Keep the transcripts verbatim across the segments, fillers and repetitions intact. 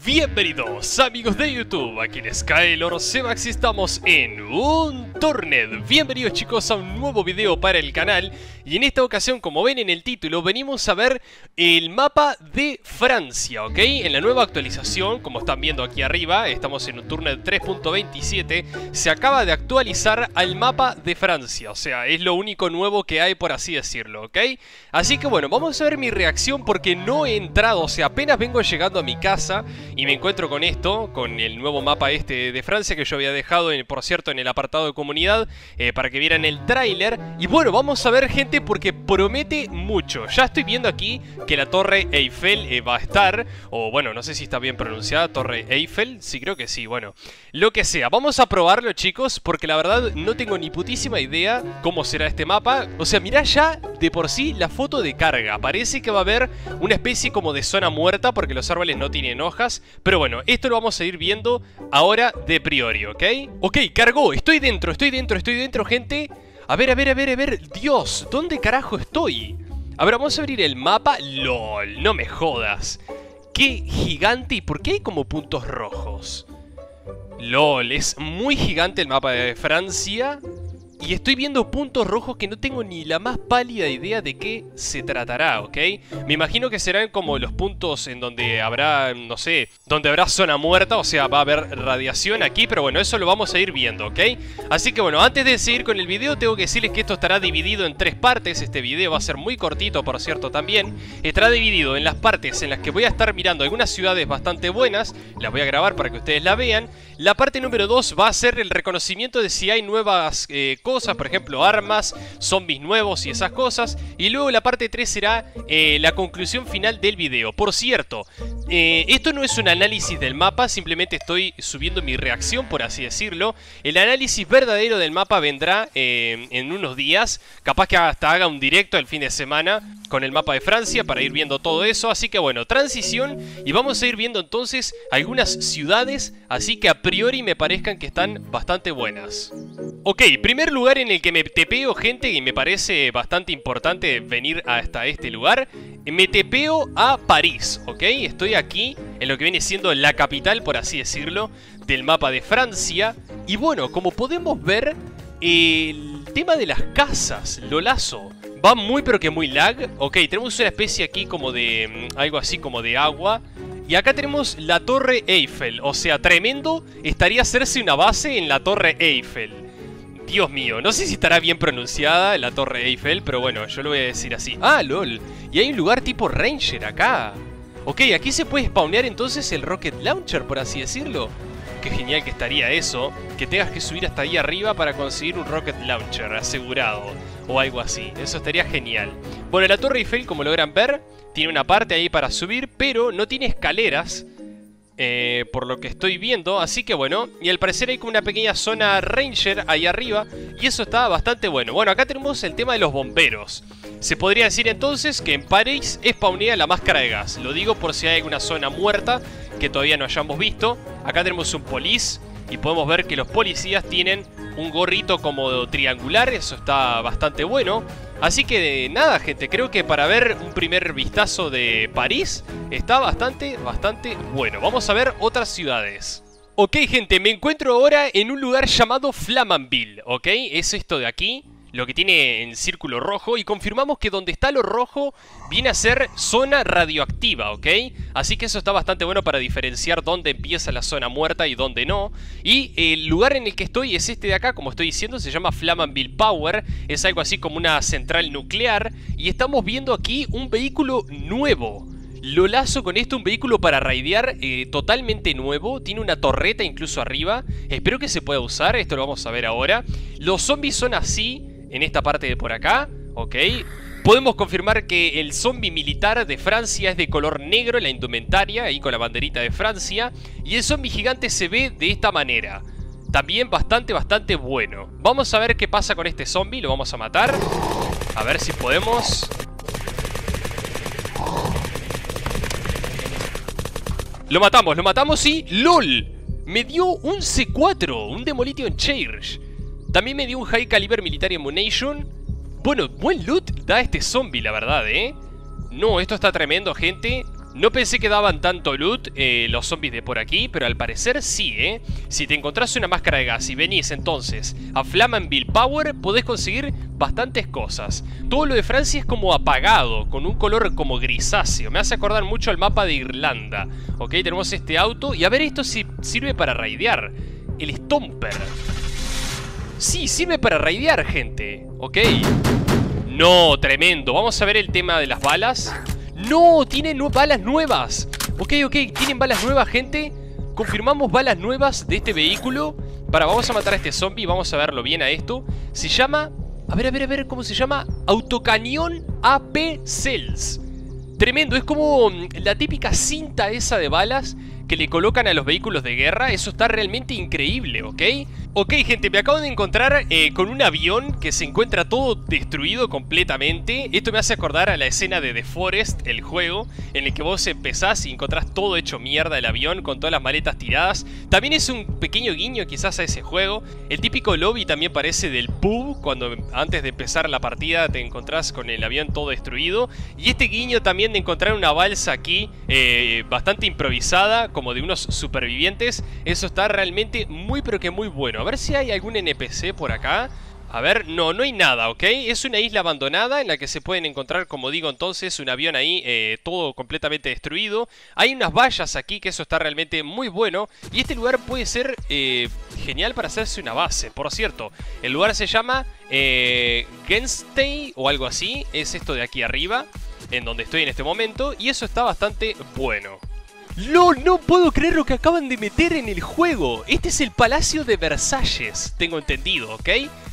Bienvenidos amigos de YouTube, aquí les cae el oro Sebax y estamos en un Torned. Bienvenidos chicos a un nuevo video para el canal. Y en esta ocasión, como ven en el título, venimos a ver el mapa de Francia, ¿ok? En la nueva actualización, como están viendo aquí arriba, estamos en un Torned tres punto veintisiete. Se acaba de actualizar al mapa de Francia, o sea, es lo único nuevo que hay, por así decirlo, ¿ok? Así que bueno, vamos a ver mi reacción porque no he entrado, o sea, apenas vengo llegando a mi casa y me encuentro con esto, con el nuevo mapa este de Francia que yo había dejado, en, por cierto, en el apartado de comunidad, eh, para que vieran el tráiler. Y bueno, vamos a ver, gente, porque promete mucho. Ya estoy viendo aquí que la Torre Eiffel eh, va a estar, o bueno, no sé si está bien pronunciada, Torre Eiffel, sí, creo que sí, bueno, lo que sea. Vamos a probarlo, chicos, porque la verdad no tengo ni putísima idea cómo será este mapa. O sea, mirá ya de por sí la foto de carga. Parece que va a haber una especie como de zona muerta porque los árboles no tienen hojas. Pero bueno, esto lo vamos a ir viendo ahora de priori, ¿ok? Ok, cargó, estoy dentro, estoy dentro, estoy dentro, gente. A ver, a ver, a ver, a ver, Dios, ¿dónde carajo estoy? A ver, vamos a abrir el mapa. LOL, no me jodas. Qué gigante, ¿y por qué hay como puntos rojos? LOL, es muy gigante el mapa de Francia. Y estoy viendo puntos rojos que no tengo ni la más pálida idea de qué se tratará, ¿ok? Me imagino que serán como los puntos en donde habrá, no sé, donde habrá zona muerta, o sea, va a haber radiación aquí, pero bueno, eso lo vamos a ir viendo, ¿ok? Así que bueno, antes de seguir con el video, tengo que decirles que esto estará dividido en tres partes. Este video va a ser muy cortito, por cierto, también. Estará dividido en las partes en las que voy a estar mirando algunas ciudades bastante buenas. Las voy a grabar para que ustedes la vean. La parte número dos va a ser el reconocimiento de si hay nuevas eh, cosas, por ejemplo, armas, zombies nuevos y esas cosas. Y luego la parte tres será eh, la conclusión final del video. Por cierto, eh, esto no es un análisis del mapa, simplemente estoy subiendo mi reacción, por así decirlo. El análisis verdadero del mapa vendrá eh, en unos días. Capaz que hasta haga un directo el fin de semana con el mapa de Francia para ir viendo todo eso. Así que bueno, transición, y vamos a ir viendo entonces algunas ciudades, así que a priori me parezcan que están bastante buenas. Ok, primer lugar en el que me tepeo, gente, y me parece bastante importante venir hasta este lugar. Me tepeo a París, ¿ok? Estoy aquí en lo que viene siendo la capital, por así decirlo, del mapa de Francia. Y bueno, como podemos ver, el tema de las casas, lolazo, va muy pero que muy lag. Ok, tenemos una especie aquí como de, algo así como de agua. Y acá tenemos la Torre Eiffel, o sea, tremendo estaría hacerse una base en la Torre Eiffel. Dios mío, no sé si estará bien pronunciada la Torre Eiffel, pero bueno, yo lo voy a decir así. Ah, lol, y hay un lugar tipo Ranger acá. Ok, aquí se puede spawnear entonces el Rocket Launcher, por así decirlo. Qué genial que estaría eso, que tengas que subir hasta ahí arriba para conseguir un Rocket Launcher asegurado, o algo así, eso estaría genial. Bueno, la Torre Eiffel, como logran ver, tiene una parte ahí para subir, pero no tiene escaleras, eh, por lo que estoy viendo. Así que bueno, y al parecer hay como una pequeña zona Ranger ahí arriba, y eso está bastante bueno. Bueno, acá tenemos el tema de los bomberos. Se podría decir entonces que en París spawnea la máscara de gas. Lo digo por si hay alguna zona muerta que todavía no hayamos visto. Acá tenemos un police y podemos ver que los policías tienen un gorrito como triangular. Eso está bastante bueno. Así que nada, gente, creo que para ver un primer vistazo de París está bastante, bastante bueno. Vamos a ver otras ciudades. Ok, gente, me encuentro ahora en un lugar llamado Flamanville, ¿ok? Es esto de aquí, lo que tiene en círculo rojo, y confirmamos que donde está lo rojo viene a ser zona radioactiva, ¿ok? Así que eso está bastante bueno para diferenciar dónde empieza la zona muerta y dónde no. Y el lugar en el que estoy es este de acá, como estoy diciendo, se llama Flamanville Power. Es algo así como una central nuclear, y estamos viendo aquí un vehículo nuevo. Lo lazo con esto, un vehículo para raidear eh, totalmente nuevo. Tiene una torreta incluso arriba. Espero que se pueda usar, esto lo vamos a ver ahora. Los zombies son así, en esta parte de por acá, ok. Podemos confirmar que el zombie militar de Francia es de color negro, la indumentaria, ahí con la banderita de Francia. Y el zombie gigante se ve de esta manera. También bastante, bastante bueno. Vamos a ver qué pasa con este zombie, lo vamos a matar. A ver si podemos. Lo matamos, lo matamos y... ¡LOL! Me dio un C cuatro, un Demolition Charge. También me dio un High Caliber Military Ammunition. Bueno, buen loot da este zombie, la verdad, ¿eh? No, esto está tremendo, gente. No pensé que daban tanto loot eh, los zombies de por aquí, pero al parecer sí, ¿eh? Si te encontrás una máscara de gas y venís entonces a Flamanville Power, podés conseguir bastantes cosas. Todo lo de Francia es como apagado, con un color como grisáceo. Me hace acordar mucho al mapa de Irlanda. Ok, tenemos este auto y a ver, esto sí sirve para raidear. El Stomper. Sí, sirve para raidear, gente. Ok. No, tremendo. Vamos a ver el tema de las balas. ¡No! ¡Tienen nu balas nuevas! Ok, ok, tienen balas nuevas, gente. Confirmamos balas nuevas de este vehículo. Para, vamos a matar a este zombie. Vamos a verlo bien a esto. Se llama... A ver, a ver, a ver, ¿cómo se llama? Autocañón A P Cells. Tremendo, es como la típica cinta esa de balas que le colocan a los vehículos de guerra. Eso está realmente increíble, ¿ok? Ok, gente, me acabo de encontrar eh, con un avión que se encuentra todo destruido completamente. Esto me hace acordar a la escena de The Forest, el juego, en el que vos empezás y encontrás todo hecho mierda el avión, con todas las maletas tiradas. También es un pequeño guiño quizás a ese juego. El típico lobby también parece del pub, cuando antes de empezar la partida te encontrás con el avión todo destruido. Y este guiño también de encontrar una balsa aquí, eh, bastante improvisada, como de unos supervivientes. Eso está realmente muy pero que muy bueno. A ver si hay algún N P C por acá. A ver, no, no hay nada, ¿ok? Es una isla abandonada en la que se pueden encontrar, como digo entonces, un avión ahí eh, todo completamente destruido. Hay unas vallas aquí, que eso está realmente muy bueno. Y este lugar puede ser eh, genial para hacerse una base. Por cierto, el lugar se llama eh, Genstay o algo así. Es esto de aquí arriba, en donde estoy en este momento. Y eso está bastante bueno. ¡Lol! No puedo creer lo que acaban de meter en el juego. Este es el Palacio de Versalles, tengo entendido, ¿ok?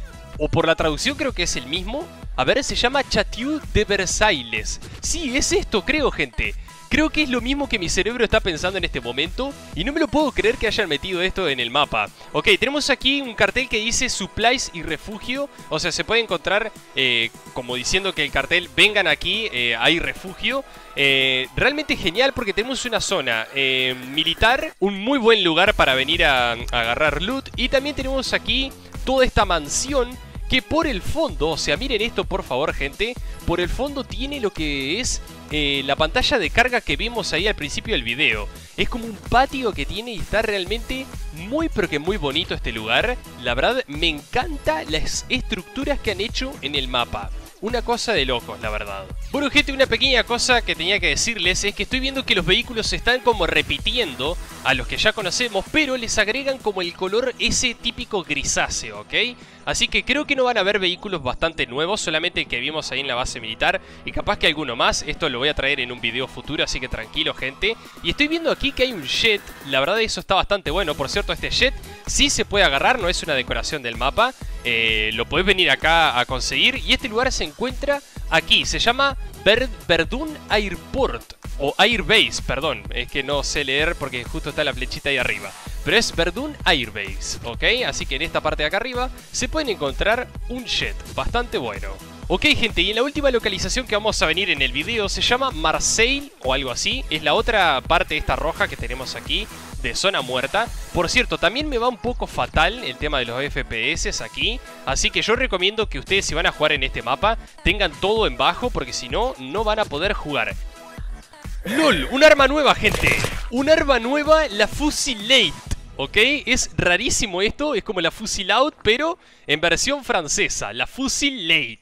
O por la traducción creo que es el mismo. A ver, se llama Château de Versailles. Sí, es esto, creo, gente. Creo que es lo mismo que mi cerebro está pensando en este momento. Y no me lo puedo creer que hayan metido esto en el mapa. Ok, tenemos aquí un cartel que dice Supplies y Refugio. O sea, se puede encontrar eh, como diciendo que el cartel, vengan aquí, eh, hay refugio. Eh, realmente genial porque tenemos una zona eh, militar. Un muy buen lugar para venir a, a agarrar loot. Y también tenemos aquí toda esta mansión que por el fondo, o sea, miren esto por favor, gente. Por el fondo tiene lo que es eh, la pantalla de carga que vimos ahí al principio del video. Es como un patio que tiene y está realmente muy pero que muy bonito este lugar. La verdad me encanta las estructuras que han hecho en el mapa. Una cosa de locos, la verdad. Bueno, gente, una pequeña cosa que tenía que decirles es que estoy viendo que los vehículos se están como repitiendo a los que ya conocemos, pero les agregan como el color ese típico grisáceo, ¿ok? Así que creo que no van a haber vehículos bastante nuevos, solamente el que vimos ahí en la base militar y capaz que alguno más. Esto lo voy a traer en un video futuro, así que tranquilo, gente. Y estoy viendo aquí que hay un jet, la verdad eso está bastante bueno. Por cierto, este jet sí se puede agarrar, no es una decoración del mapa. Eh, lo podés venir acá a conseguir y este lugar se encuentra aquí, se llama Ver Verdun Airport o Airbase, perdón, es que no sé leer porque justo está la flechita ahí arriba, pero es Verdun Airbase, ¿ok? Así que en esta parte de acá arriba se pueden encontrar un jet bastante bueno. Ok, gente, y en la última localización que vamos a venir en el video se llama Marseille o algo así. Es la otra parte esta roja que tenemos aquí de zona muerta. Por cierto, también me va un poco fatal el tema de los F P S aquí. Así que yo recomiendo que ustedes, si van a jugar en este mapa, tengan todo en bajo, porque si no, no van a poder jugar. ¡Lol! Un arma nueva, gente. Un arma nueva, la Fusilate. ¿Ok? Es rarísimo esto, es como la Fusilaut, pero en versión francesa, la Fusilate.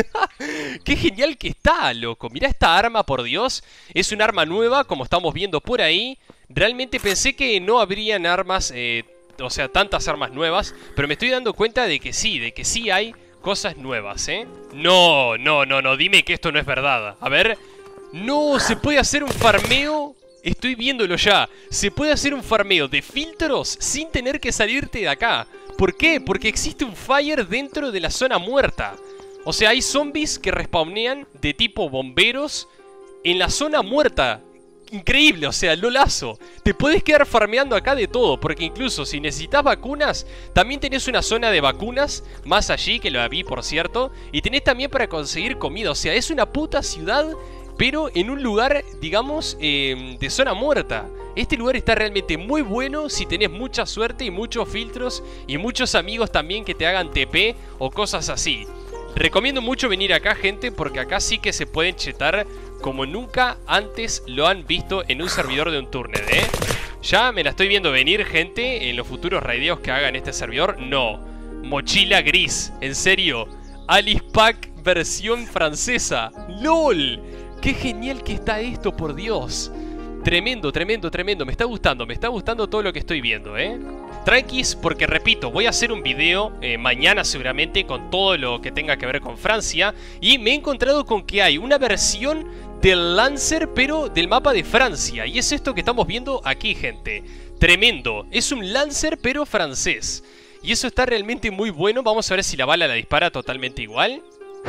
¡Qué genial que está, loco! Mirá esta arma, por Dios. Es un arma nueva, como estamos viendo por ahí. Realmente pensé que no habrían armas, eh, o sea, tantas armas nuevas, pero me estoy dando cuenta de que sí, de que sí hay cosas nuevas, ¿eh? No, no, no, no, dime que esto no es verdad. A ver... No, se puede hacer un farmeo. Estoy viéndolo ya. Se puede hacer un farmeo de filtros sin tener que salirte de acá. ¿Por qué? Porque existe un fire dentro de la zona muerta. O sea, hay zombies que respawnean de tipo bomberos en la zona muerta. Increíble, o sea, lolazo. Te puedes quedar farmeando acá de todo, porque incluso si necesitas vacunas, también tenés una zona de vacunas más allí, que la vi por cierto. Y tenés también para conseguir comida. O sea, es una puta ciudad, pero en un lugar, digamos, eh, de zona muerta. Este lugar está realmente muy bueno si tenés mucha suerte y muchos filtros y muchos amigos también que te hagan T P o cosas así. Recomiendo mucho venir acá, gente, porque acá sí que se pueden chetar como nunca antes lo han visto en un servidor de Unturned, ¿eh? Ya me la estoy viendo venir, gente, en los futuros raideos que haga en este servidor. No, mochila gris, en serio. Alice Pack versión francesa. ¡Lol! ¡Qué genial que está esto, por Dios! Tremendo, tremendo, tremendo. Me está gustando, me está gustando todo lo que estoy viendo, ¿eh? Tranquis, porque repito, voy a hacer un video eh, mañana seguramente con todo lo que tenga que ver con Francia. Y me he encontrado con que hay una versión del Lancer, pero del mapa de Francia. Y es esto que estamos viendo aquí, gente. Tremendo. Es un Lancer, pero francés. Y eso está realmente muy bueno. Vamos a ver si la bala la dispara totalmente igual.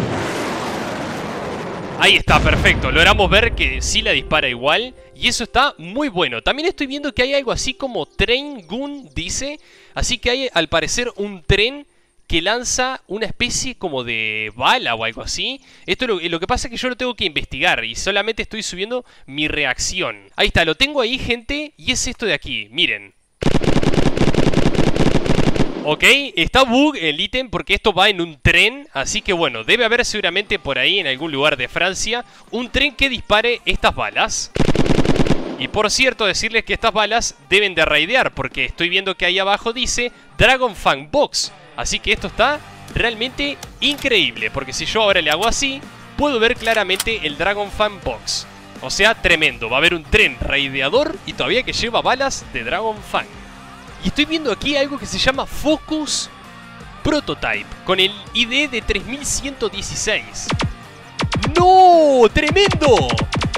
Ahí está, perfecto. Logramos ver que sí la dispara igual. Y eso está muy bueno. También estoy viendo que hay algo así como Train Gun, dice. Así que hay al parecer un tren que lanza una especie como de bala o algo así. Esto lo, lo que pasa es que yo lo tengo que investigar y solamente estoy subiendo mi reacción. Ahí está, lo tengo ahí, gente. Y es esto de aquí, miren. Ok, está bug el ítem porque esto va en un tren. Así que bueno, debe haber seguramente por ahí en algún lugar de Francia un tren que dispare estas balas. Y por cierto, decirles que estas balas deben de raidear, porque estoy viendo que ahí abajo dice Dragon Fang Box. Así que esto está realmente increíble, porque si yo ahora le hago así, puedo ver claramente el Dragon Fang Box. O sea, tremendo. Va a haber un tren raideador y todavía que lleva balas de Dragon Fang. Y estoy viendo aquí algo que se llama Focus Prototype, con el I D de tres mil ciento dieciséis. ¡No! ¡Tremendo!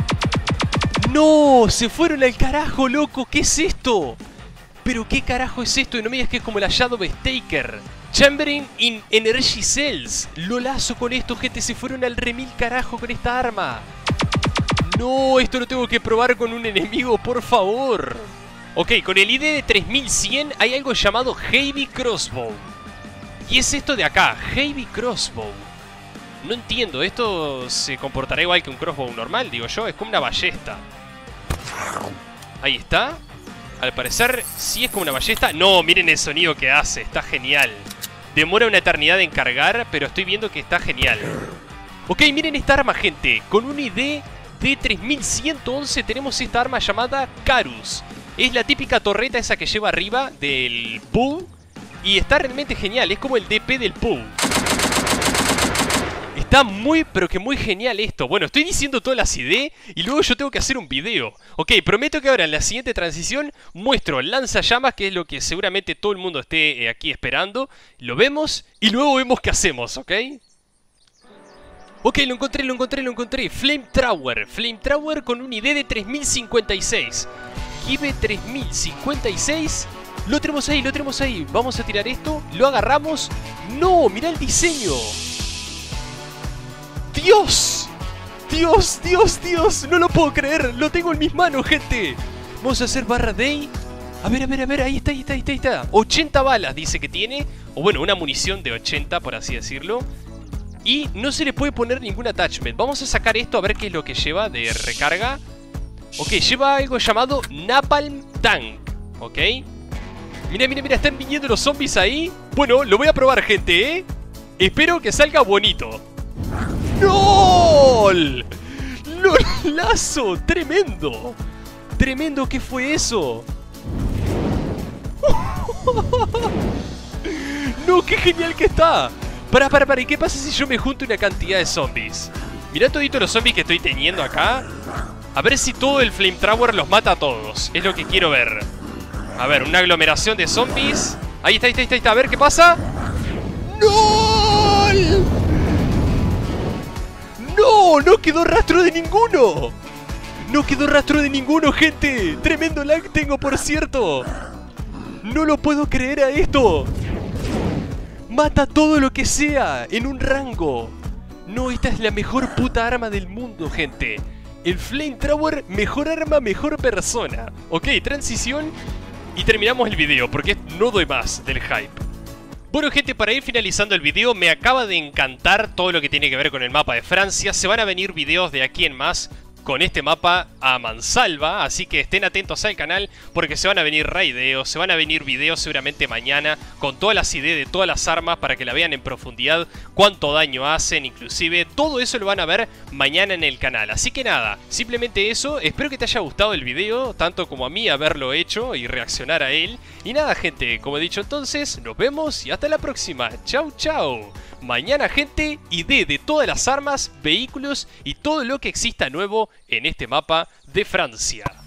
¡No! ¡Se fueron al carajo, loco! ¿Qué es esto? ¿Pero qué carajo es esto? Y no me digas que es como la Shadow Staker. Chambering in Energy Cells. Lo lazo con esto, gente. Se fueron al remil carajo con esta arma. No, esto lo tengo que probar con un enemigo, por favor. Ok, con el I D de tres mil cien hay algo llamado Heavy Crossbow. Y es esto de acá, Heavy Crossbow. No entiendo, ¿esto se comportará igual que un crossbow normal? Digo yo, es como una ballesta. Ahí está. Al parecer sí es como una ballesta. No, miren el sonido que hace, está genial. Demora una eternidad en cargar, pero estoy viendo que está genial. Ok, miren esta arma, gente. Con un I D de tres mil ciento once tenemos esta arma llamada Carus. Es la típica torreta esa que lleva arriba del Pool. Y está realmente genial, es como el D P del Pool. Está muy, pero que muy genial esto. Bueno, estoy diciendo todas las I D y luego yo tengo que hacer un video. Ok, prometo que ahora en la siguiente transición muestro lanzallamas, que es lo que seguramente todo el mundo esté eh, aquí esperando. Lo vemos y luego vemos qué hacemos, ¿ok? Ok, lo encontré, lo encontré, lo encontré. Flamethrower. Flamethrower con un I D de tres mil cincuenta y seis. Kibe tres mil cincuenta y seis. Lo tenemos ahí, lo tenemos ahí. Vamos a tirar esto. Lo agarramos. ¡No! ¡Mirá el diseño! ¡Dios! ¡Dios, Dios, Dios! ¡No lo puedo creer! ¡Lo tengo en mis manos, gente! Vamos a hacer barra day. A ver, a ver, a ver. Ahí está, ahí está, ahí está, ahí está. ochenta balas dice que tiene. O bueno, una munición de ochenta, por así decirlo. Y no se le puede poner ningún attachment. Vamos a sacar esto a ver qué es lo que lleva de recarga. Ok, lleva algo llamado Napalm Tank. Ok. Mira, mira, mira, están viniendo los zombies ahí. Bueno, lo voy a probar, gente, ¿eh? Espero que salga bonito. ¡LOL! ¡LOLazo! ¡Tremendo! ¡Tremendo! ¿Qué fue eso? ¡No! ¡Qué genial que está! Para, para, para. ¿Y qué pasa si yo me junto una cantidad de zombies? Mirá todito los zombies que estoy teniendo acá. A ver si todo el Flamethrower los mata a todos. Es lo que quiero ver. A ver, una aglomeración de zombies. Ahí está, ahí está, ahí está. A ver, ¿qué pasa? ¡No! ¡No! ¡No quedó rastro de ninguno! ¡No quedó rastro de ninguno, gente! ¡Tremendo lag tengo, por cierto! ¡No lo puedo creer a esto! ¡Mata todo lo que sea! ¡En un rango! No, esta es la mejor puta arma del mundo, gente. El Flamethrower, mejor arma, mejor persona. Ok, transición. Y terminamos el video, porque no doy más del hype. Bueno, gente, para ir finalizando el video, me acaba de encantar todo lo que tiene que ver con el mapa de Francia. Se van a venir videos de aquí en más con este mapa a mansalva, así que estén atentos al canal porque se van a venir raideos, se van a venir videos seguramente mañana con todas las ideas de todas las armas para que la vean en profundidad, cuánto daño hacen, inclusive todo eso lo van a ver mañana en el canal. Así que nada, simplemente eso, espero que te haya gustado el video, tanto como a mí haberlo hecho y reaccionar a él. Y nada gente, como he dicho entonces, nos vemos y hasta la próxima. Chau chau. Mañana gente, idea de todas las armas, vehículos y todo lo que exista nuevo en este mapa de Francia.